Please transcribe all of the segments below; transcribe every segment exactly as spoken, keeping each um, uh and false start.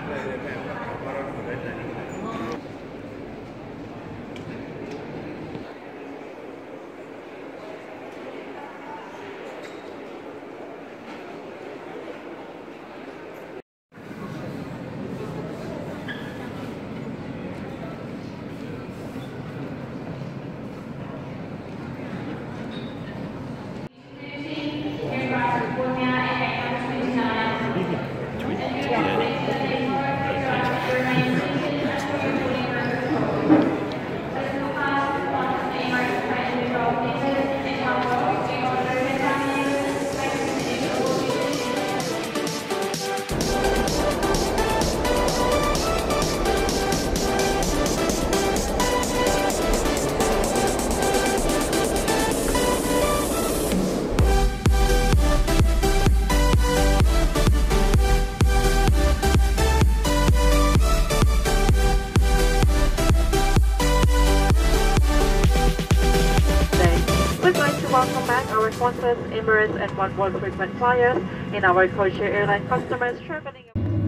Welcome back our Qantas, Emirates, and oneworld frequent flyers in our codeshare airline customers traveling.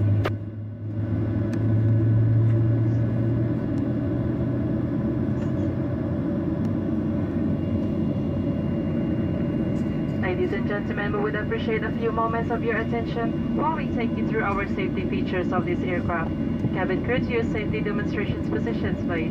Ladies and gentlemen, we would appreciate a few moments of your attention while we take you through our safety features of this aircraft. Cabin crew to use safety demonstrations positions, please.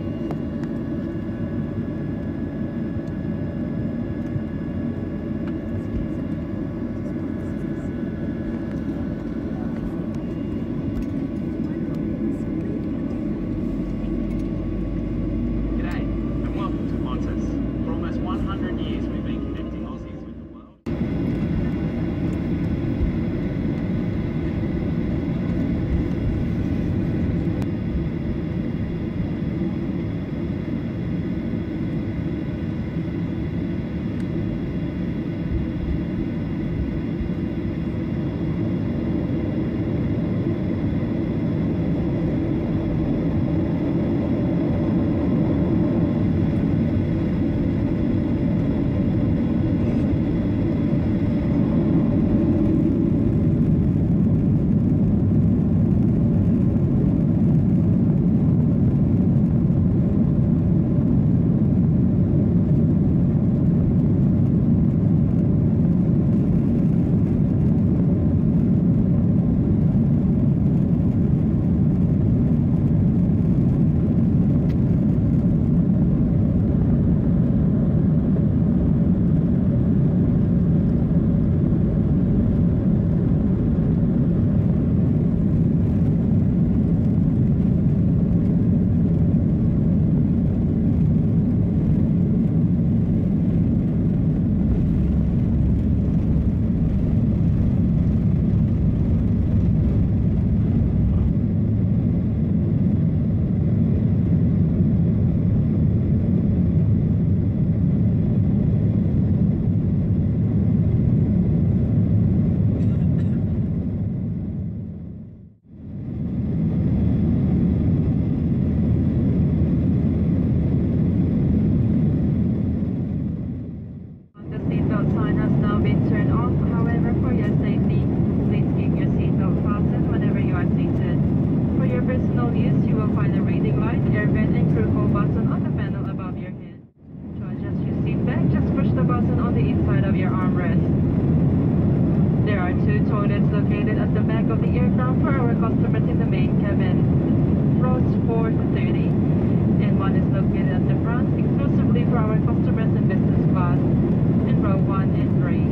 Located at the back of the aircraft for our customers in the main cabin, rows four to thirty, and one is located at the front exclusively for our customers in business class, in row one and three.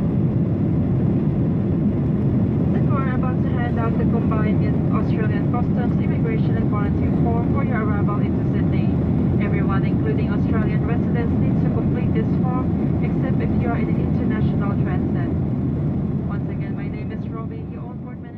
The crew are about to hand out the combined Australian Customs Immigration and Quarantine form for your arrival into Sydney. Everyone, including Australian residents, needs to complete this form, except if you are in an international transit. Once again, my name is Robbie, your onboard manager.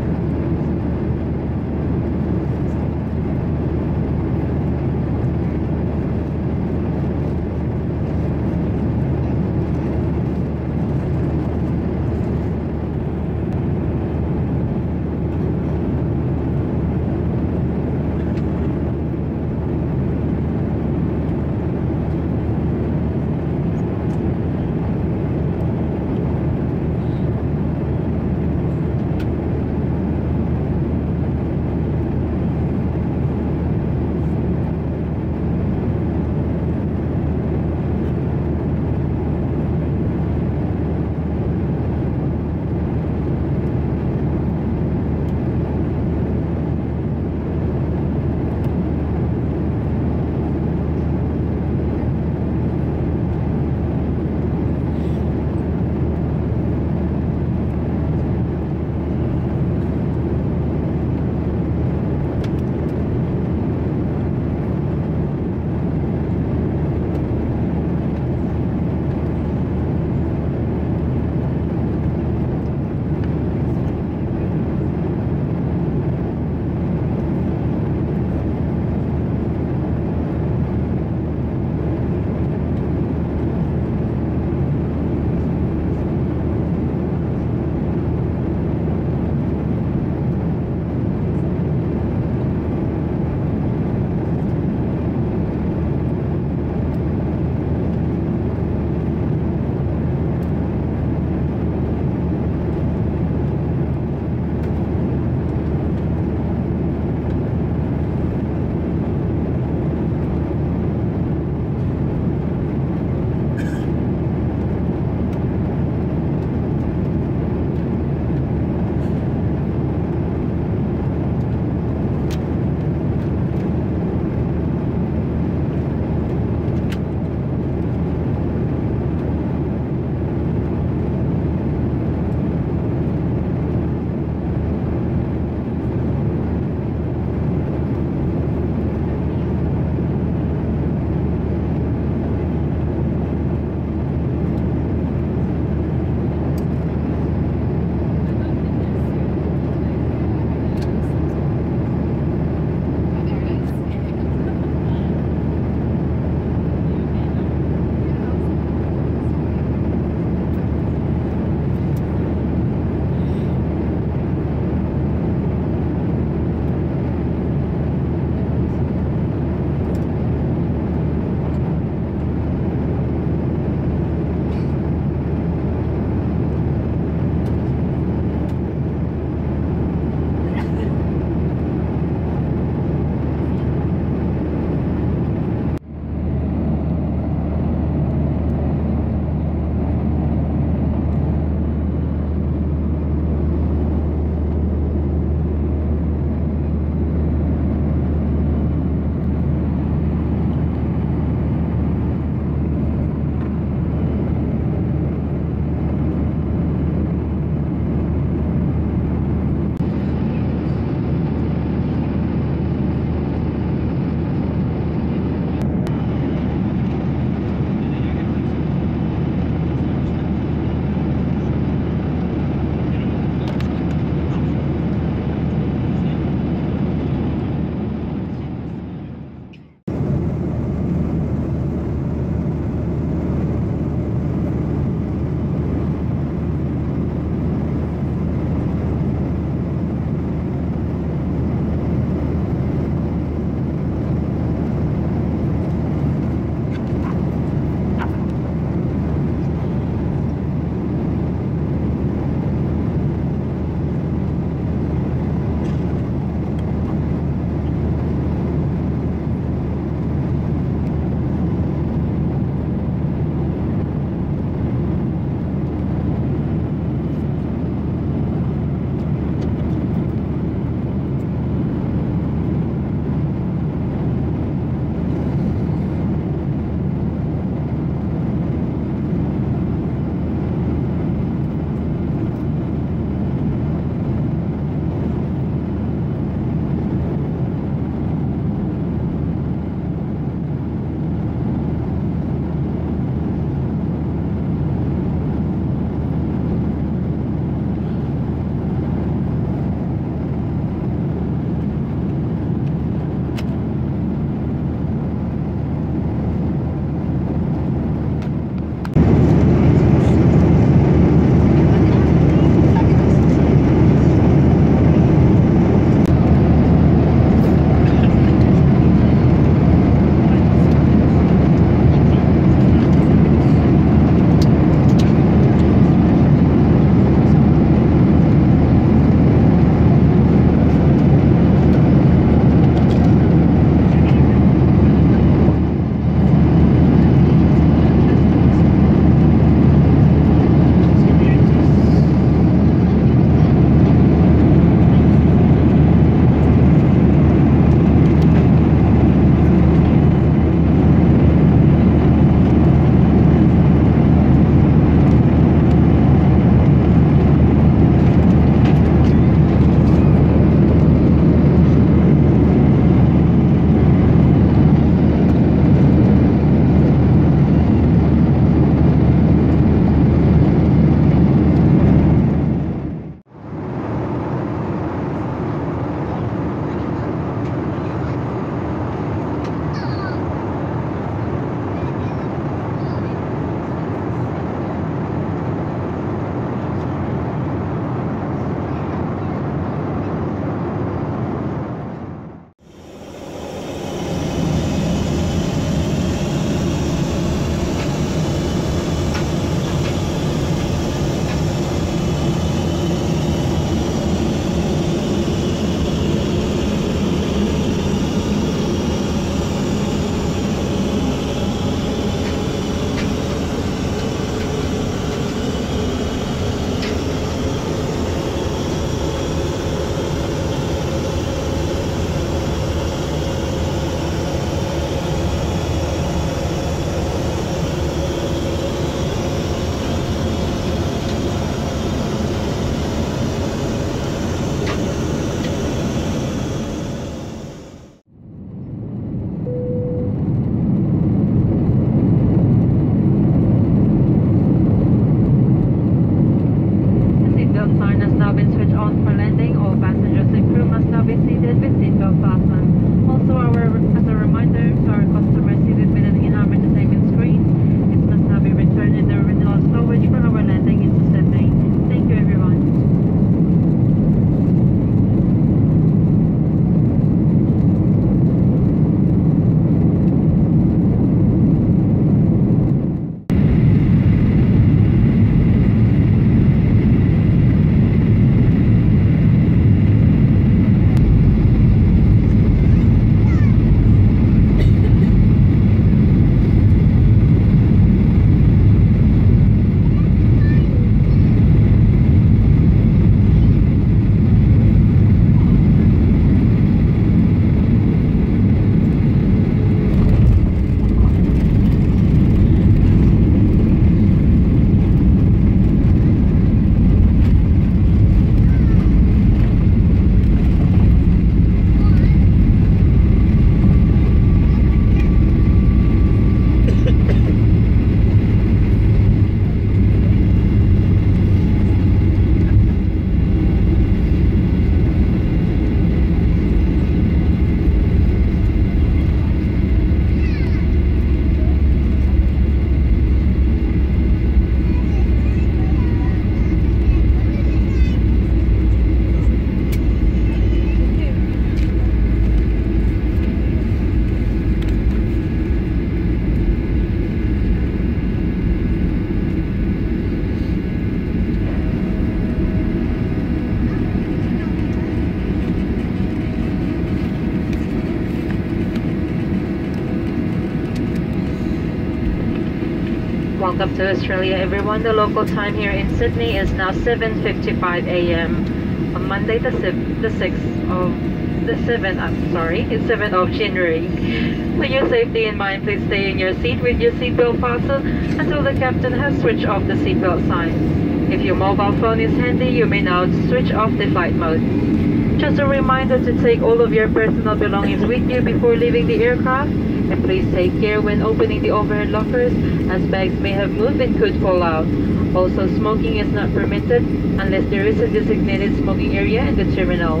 Welcome to Australia, everyone. The local time here in Sydney is now seven fifty-five a m on Monday, the sixth of the seventh. I'm sorry, it's seventh of January. With your safety in mind, please stay in your seat with your seatbelt fastened until the captain has switched off the seatbelt sign. If your mobile phone is handy, you may now switch off the flight mode. Just a reminder to take all of your personal belongings with you before leaving the aircraft, and please take care when opening the overhead lockers, as bags may have moved and could fall out. Also, smoking is not permitted unless there is a designated smoking area in the terminal.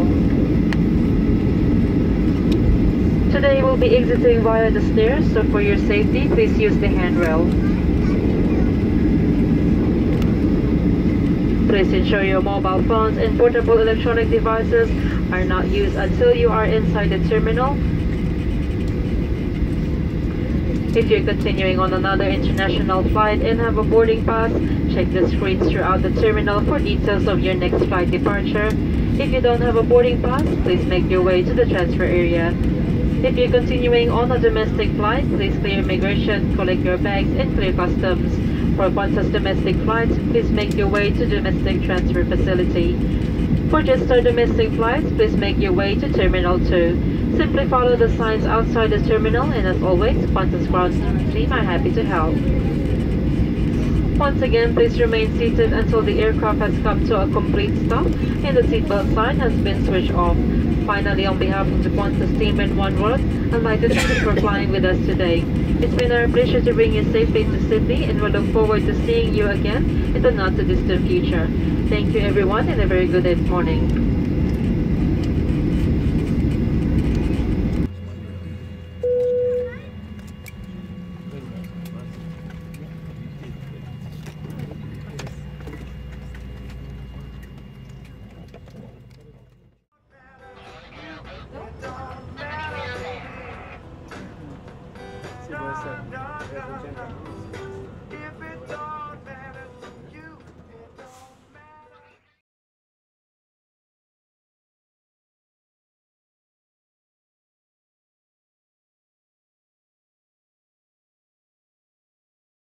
Today we'll be exiting via the stairs, so for your safety, please use the handrail. Please ensure your mobile phones and portable electronic devices are not used until you are inside the terminal. If you're continuing on another international flight and have a boarding pass, check the screens throughout the terminal for details of your next flight departure. If you don't have a boarding pass, please make your way to the transfer area. If you're continuing on a domestic flight, please clear immigration, collect your bags, and clear customs. For Qantas domestic flights, please make your way to domestic transfer facility. For Jetstar domestic flights, please make your way to Terminal two. Simply follow the signs outside the terminal, and as always, Qantas ground team are happy to help. Once again, please remain seated until the aircraft has come to a complete stop and the seatbelt sign has been switched off. Finally, on behalf of the Qantas team and oneworld, I'd like to thank you for flying with us today. It's been our pleasure to bring you safely to Sydney, and we look forward to seeing you again in the not-too-distant future. Thank you, everyone, and a very good morning. Sì, può essere.